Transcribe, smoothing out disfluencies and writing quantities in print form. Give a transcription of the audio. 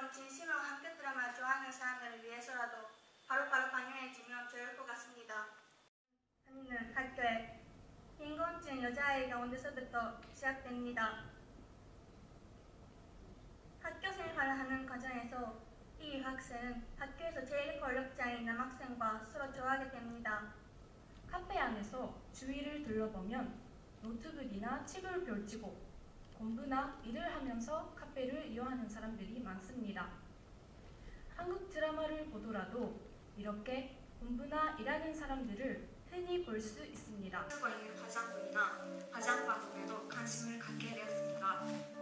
이런 진심으로 한국 드라마를 좋아하는 사람들을 위해서라도 바로바로 방영해주면 좋을 것 같습니다. 다니는 학교에 인공증 여자아이가 언제서부터 시작됩니다. 학교 생활을 하는 과정에서 이 유학생은 학교에서 제일 권력자인 남학생과 서로 좋아하게 됩니다. 카페 안에서 주위를 둘러보면 노트북이나 책을 펼치고 공부나 일을 하면서 카페를 이용하는 사람들이 많습니다. 한국 드라마를 보더라도 이렇게 공부나 일하는 사람들을 흔히 볼 수 있습니다. 쓰고 있는 화장품이나 화장 방법에도 관심을 갖게 되었습니다.